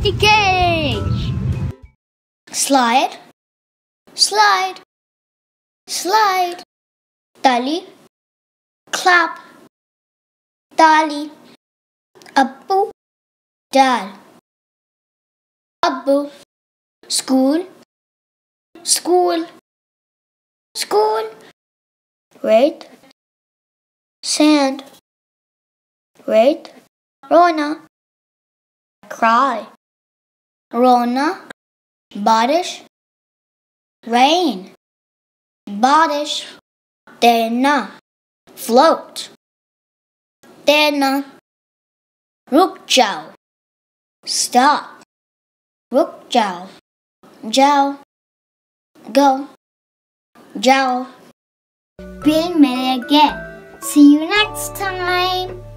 Masti Kids. Slide, slide, slide. Tali, clap. Tali. Appu, dal. Abbu, school, school, school. Wait, sand. Wait, Rona. Cry. Rona. Barish. Rain. Barish. Tena. Float. Tena. Ruk jao. Stop. Ruk jao. Jao. Go. Jao. Again. See you next time.